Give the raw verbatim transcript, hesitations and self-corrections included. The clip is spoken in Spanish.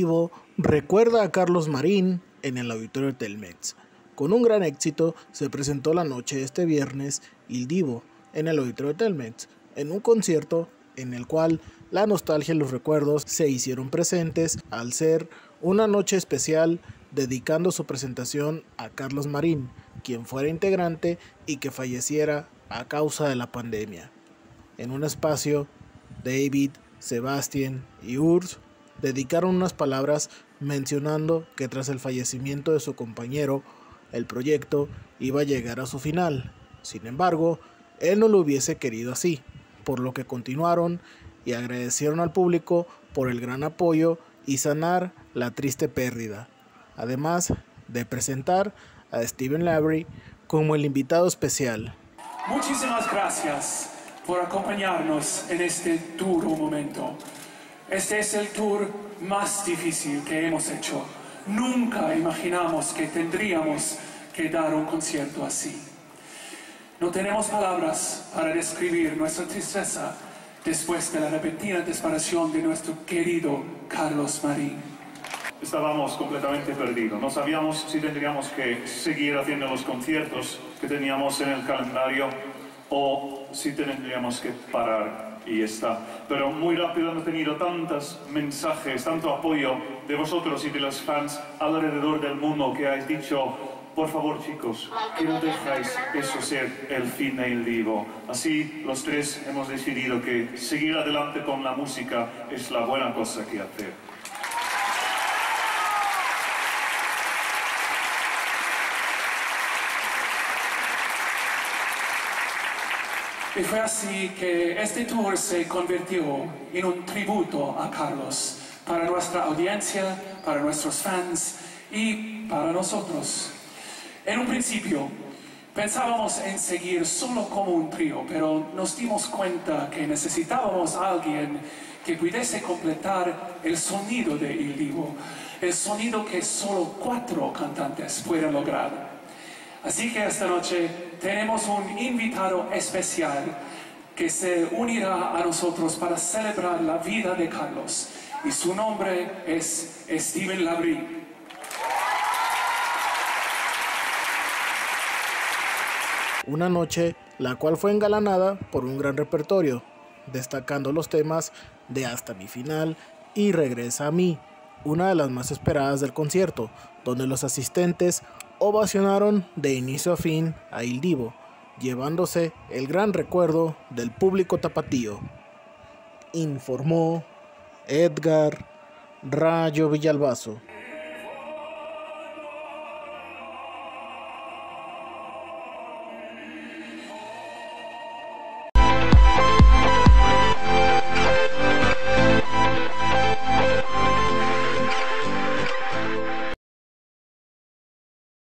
Divo recuerda a Carlos Marín en el auditorio Telmex. Con un gran éxito se presentó la noche de este viernes Il Divo en el auditorio Telmex, en un concierto en el cual la nostalgia y los recuerdos se hicieron presentes al ser una noche especial dedicando su presentación a Carlos Marín, quien fuera integrante y que falleciera a causa de la pandemia. En un espacio, David, Sebastián y Urs dedicaron unas palabras mencionando que tras el fallecimiento de su compañero, el proyecto iba a llegar a su final. Sin embargo, él no lo hubiese querido así, por lo que continuaron y agradecieron al público por el gran apoyo y sanar la triste pérdida, además de presentar a Steven Lavery como el invitado especial. Muchísimas gracias por acompañarnos en este duro momento. Este es el tour más difícil que hemos hecho. Nunca imaginamos que tendríamos que dar un concierto así. No tenemos palabras para describir nuestra tristeza después de la repentina desaparición de nuestro querido Carlos Marín. Estábamos completamente perdidos. No sabíamos si tendríamos que seguir haciendo los conciertos que teníamos en el calendario o si tendríamos que parar y está. Pero muy rápido hemos tenido tantos mensajes, tanto apoyo de vosotros y de los fans alrededor del mundo que habéis dicho: por favor, chicos, que no dejáis eso ser el fin de Il Divo. Así, los tres hemos decidido que seguir adelante con la música es la buena cosa que hacer. Y fue así que este tour se convirtió en un tributo a Carlos, para nuestra audiencia, para nuestros fans y para nosotros. En un principio pensábamos en seguir solo como un trío, pero nos dimos cuenta que necesitábamos a alguien que pudiese completar el sonido de Il Divo, el sonido que solo cuatro cantantes pueden lograr. Así que esta noche tenemos un invitado especial que se unirá a nosotros para celebrar la vida de Carlos, y su nombre es Steven Lavery. Una noche la cual fue engalanada por un gran repertorio, destacando los temas de Hasta mi final y Regresa a mí, una de las más esperadas del concierto, donde los asistentes ovacionaron de inicio a fin a Il Divo, llevándose el gran recuerdo del público tapatío. Informó Edgar Rayo Villalbazo.